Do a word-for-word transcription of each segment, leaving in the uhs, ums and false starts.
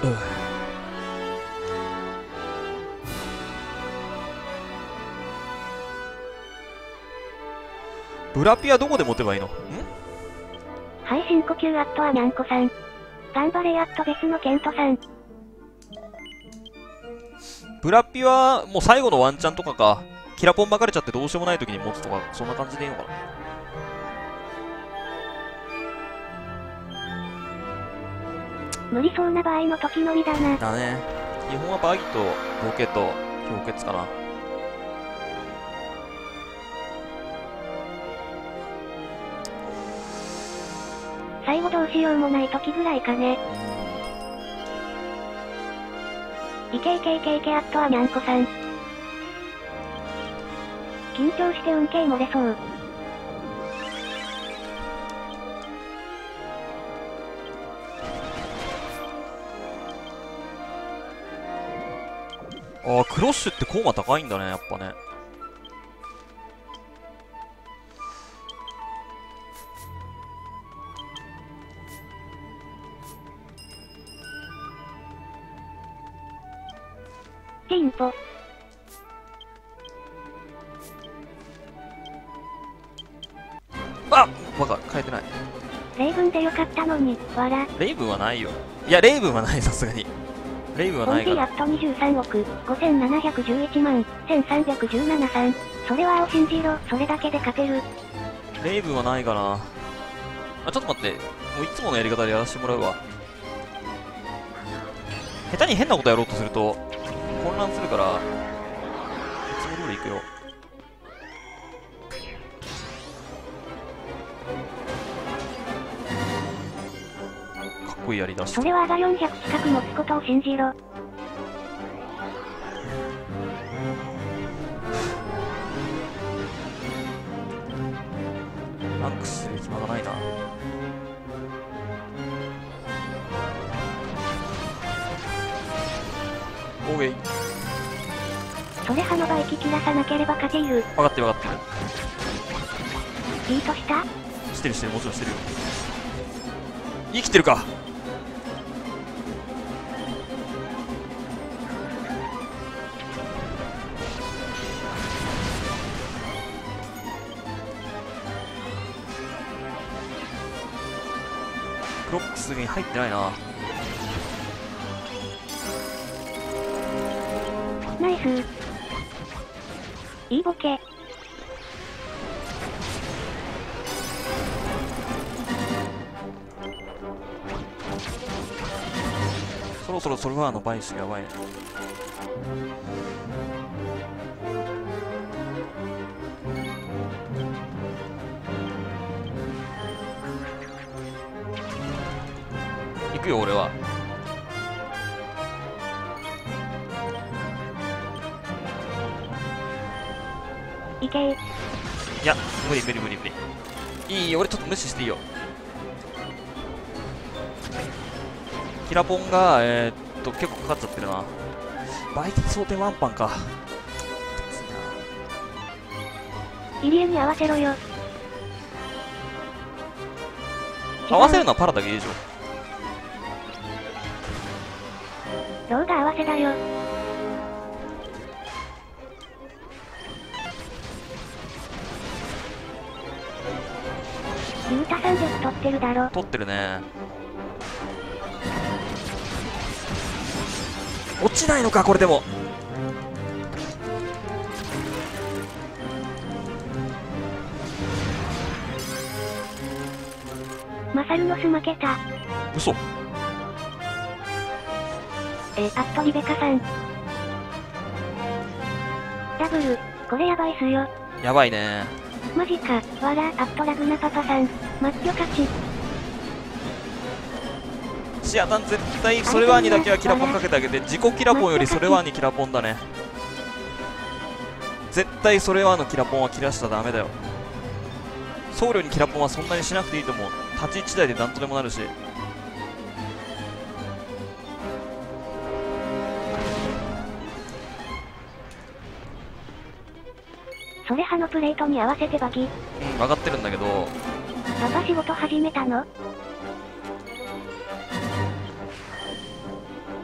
うんブラピはどこで持てばいいの？ん？ はい深呼吸アットはにゃんこさん。頑張れアット別のケントさん。 ブラピはもう最後のワンチャンとかか。キラポン巻かれちゃってどうしようもない時に持つとか、そんな感じでいいのかな。 無理そうな場合の時のみだな。 だね。基本はバギとボケと氷結かな。 最後どうしようもない時ぐらいかね。いけいけいけいけアットはにゃんこさん。緊張して運慶漏れそう。 ああ、クロッシュってコーマ高いんだね、やっぱね。 ティンポ。 あっバカ、変えてない。 レイブンでよかったのに、わら。 レイブンはないよ。いや、レイブンはない、さすがに。レイブンはないから。 オンピーアットにじゅうさんおくごせんななひゃくじゅういちまんせんさんびゃくじゅうななさん。それは青信じろ、それだけで勝てる。 レイブンはないかな。あ、ちょっと待って。もういつものやり方でやらせてもらうわ。下手に変なことやろうとすると、混乱するから、いつも通り行くよ。かっこいいやりだし。 それはがよんひゃく近く持つことを信じろ。 ランクスする暇がないな。オーケー。 それ歯のバイキ切らさなければ勝てる。 分かってる分かってる。 ヒートした？ してるしてる、もちろんしてるよ。生きてるか。クロックスに入ってないな。 ナイス。いいボケ。 そろそろソルファーのバイスやばいね。行くよ俺は。 いけー。 いや無理無理無理無理。いいよ、俺ちょっと無視していいよ。キラポンがえー、っと結構かかっちゃってるな。バイキ装填ワンパンか。 イリエに合わせろよ。 合わせるのはパラだけでしょ。 ローが合わせだよ。ユータさんぜん取ってるだろ。 取ってるね。落ちないのかこれでも。 マサルノス負けた。 嘘。 え、アットリベカさん。ダブル、これやばいっすよ。 やばいね。 マジか、わら、アットラグナパパさん。マッチョ勝ち。 シアタン絶対それワンにだけはキラポンかけてあげて。自己キラポンよりそれワンにキラポンだね。絶対それワンのキラポンは切らしたらダメだよ。僧侶にキラポンはそんなにしなくていいと思う。立ち位置台でなんとでもなるし。 それ歯のプレートに合わせてバギ。 うん、分かってるんだけど。 パパ仕事始めたの？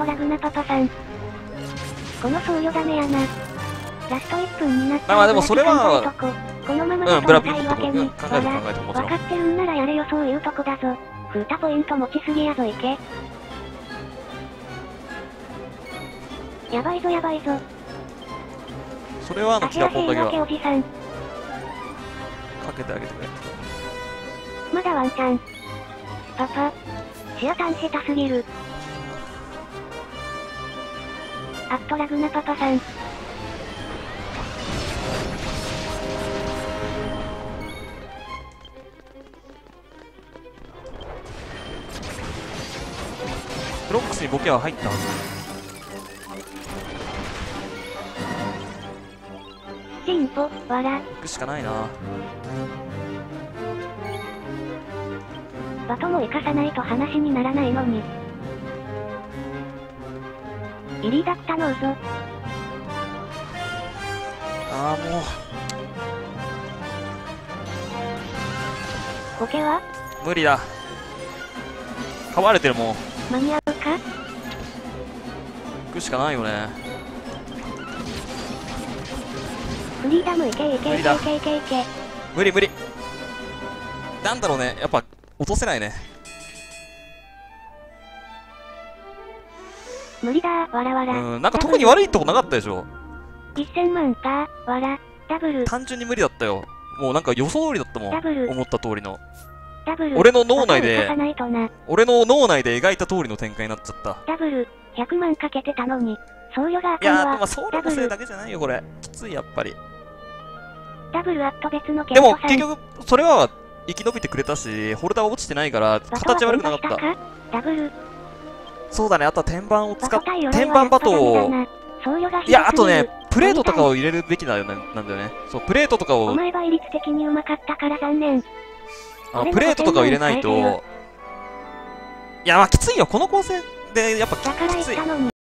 ラグナパパさん。この僧侶ダメやな。ラストいっぷんになったらまあまあでもそれはブラピ考えとここのままうん、 だとブラピ痛いわけに。 考えても考えてももちろん。 わかってるんならやれよ、そういうとこだぞ。フータポイント持ちすぎやぞ、いけ。やばいぞやばいぞ。 それはあのキラポンだけはおじさん。 かけてあげてくれ。 まだワンチャン。パパ。シアタン下手すぎる。アットラグナパパさん。 ブロックスにボケは入ったはず。 進歩、わら。 行くしかないな。 バトも生かさないと話にならないのに。入りだったのうぞ。 ああ、もボケはう無理だ。買われてるもん。 間に合うか。 行くしかないよね。 フリーダムいけいけいけいけいけいけ。 無理無理。なんだろうね、やっぱ落とせないね。 無理だー、わらわら。 うん、なんか特に悪いとこなかったでしょ。 せんまんだー、わら。ダブル。 単純に無理だったよ。もうなんか予想通りだったもん。 ダブル思った通りの。 ダブル。 俺の脳内でバトを生かさないとな。 俺の脳内で描いた通りの展開になっちゃった。 ダブル。ひゃくまんかけてたのに。僧侶があいやー、 かんわ。 まあ、僧侶のせいだけじゃないよ、これ。きつい、やっぱり。 ダブルアット別のケでも、 ントさん。 結局、それは生き延びてくれたし、ホルダーは落ちてないから、形悪くなかった。 バトはダブル。 そうだね、あとは天板を使っバト対鎧は天板バトを、 僧侶がひどすぎる。 いや、あとね、プレートとかを入れるべきだよね、なんだよね。そう、プレートとかをお、前倍率的にうまかったから残念。 あプレートとかを入れないと、いや、まあ、きついよ、この構成で、やっぱきだから言きつい。 ったのに。